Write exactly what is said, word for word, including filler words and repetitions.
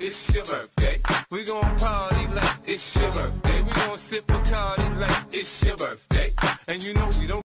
it's your birthday. We gon' party like it's your birthday. We gon' sip Bacardi like it's your birthday. And you know we don't